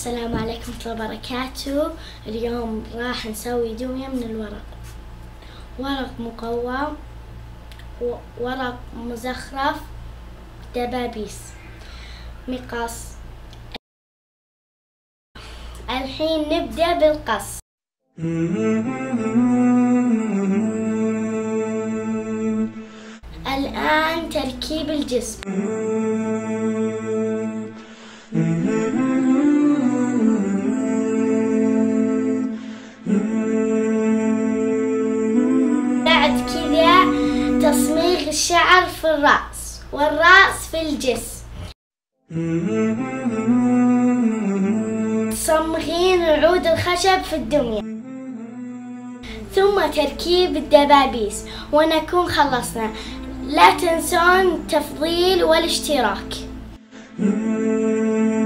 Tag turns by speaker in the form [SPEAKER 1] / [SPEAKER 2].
[SPEAKER 1] السلام عليكم ورحمة الله وبركاته. اليوم راح نسوي دمية من الورق. ورق مقوى، ورق مزخرف، دبابيس، مقص. الحين نبدأ بالقص. الآن تركيب الجسم. بعد كذا تصميغ الشعر في الرأس والرأس في الجسم. تصمغين عود الخشب في الدمية، ثم تركيب الدبابيس، ونكون خلصنا. لا تنسون التفضيل والاشتراك.